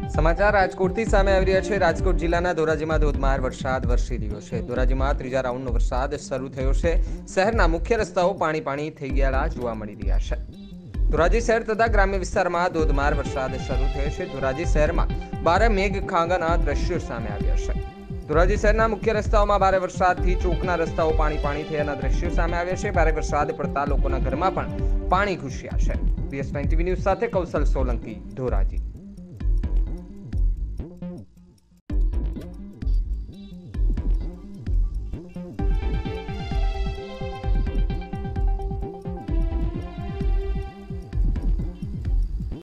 સમાચાર રાજકોટથી સામે આવી રહ્યા છે। રાજકોટ જિલ્લાના ધોરાજીમાં ધોધમાર વરસાદ વરસી રહ્યો છે। ધોરાજીમાં ત્રીજા રાઉન્ડનો વરસાદ શરૂ થયો છે। શહેરના મુખ્ય રસ્તાઓ પાણી થઈ ગયેલા જોવા મળી રહ્યા છે। ધોરાજી શહેર તથા ગ્રામ્ય વિસ્તારમાં ધોધમાર વરસાદ શરૂ થયો છે। ધોરાજી શહેરમાં ભારે મેઘ ખાંગાના દ્રશ્યો સામે આવ્યા છે। ધોરાજી શહેરના મુખ્ય રસ્તાઓમાં ભારે વરસાદથી ચોકના રસ્તાઓ પાણી થયાના દ્રશ્યો સામે આવ્યા છે। ભારે વરસાદ પડતા લોકોના ઘરમાં પણ પાણી ઘૂસ્યા છે। BS9 TV ન્યૂઝ સાથે કૌશલ સોલંકી, ધોરાજી।